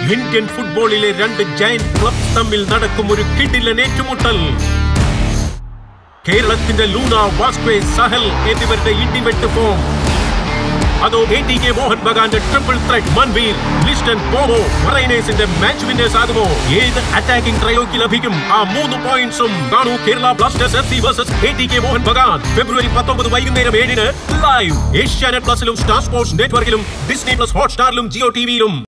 Indian ഫുട്ബോളിലെ രണ്ട് giant clubs തമ്മിൽ നടക്കും ഒരു കിടിലൻ ഏറ്റുമുട്ടൽ. കേരളത്തിന്റെ ലൂണ, വാസ്കോ, സഹൽ എന്നിവരുടെ ഇടിവെട്ട് ഫോം. അതോ ATK മോഹൻ ബഗാന്റെ ട്രിപ്പിൾ ത്രെഡ് മൻവീർ, ലിസ്റ്റൺ, പോവോ, മറൈനേഴ്സിന്റെ മാച്ച് വിന്നേഴ്സ് ആകുമോ? ഏത് അറ്റാക്കിംഗ് ട്രയോയ്ക്ക് ലഭിക്കും ആ 3 പോയിന്റ്സും? കാണൂ Kerala Blasters FC versus ATK Mohun Bagan. ഫെബ്രുവരി 19 വൈകുന്നേരം 7-ന് ലൈവ് ഏഷ്യാനെറ്റ് പ്ലസിലും സ്റ്റാർ സ്പോർട്സ് നെറ്റ്വർക്കിലും ഡിസ്നി പ്ലസ് ഹോട്ട്സ്റ്റാറിലും JioTVയിലും.